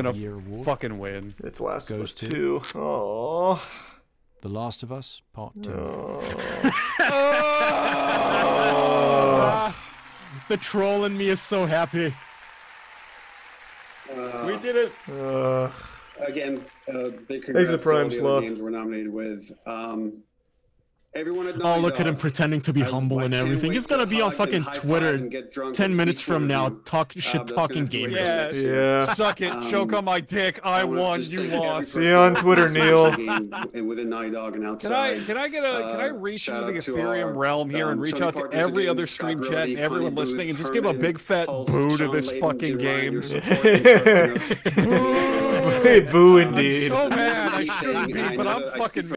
gonna fucking win. It's Last of Us 2. Aww. The Last of Us Part 2. The troll in me is so happy. We did it. Again, big Thanks congrats to to all Prime the Sloth. other games we're nominated with. Everyone at Oh, Naughty look at him Dog, pretending to be humble and can't everything. wait He's gonna to be on hug fucking and high-five Twitter and get drunk 10 with minutes each from one now, of you. talking That's gonna gamers. have to wait Yeah. Suck it. Choke on my dick. I won. You lost. See you on Twitter, Neil. Within Naughty Dog and outside. Can I reach shout into the out to Ethereum our, realm here and reach Sony out to partners every again, other Scott stream chat Brody, and everyone Connie listening Booth, and just give a Herman, big fat Pulse, boo to Sean this Layden, fucking Jim Ryan, game. your support and trusting us. Boo indeed. I'm so mad I Anything, shouldn't be, I but know I'm that I fucking speak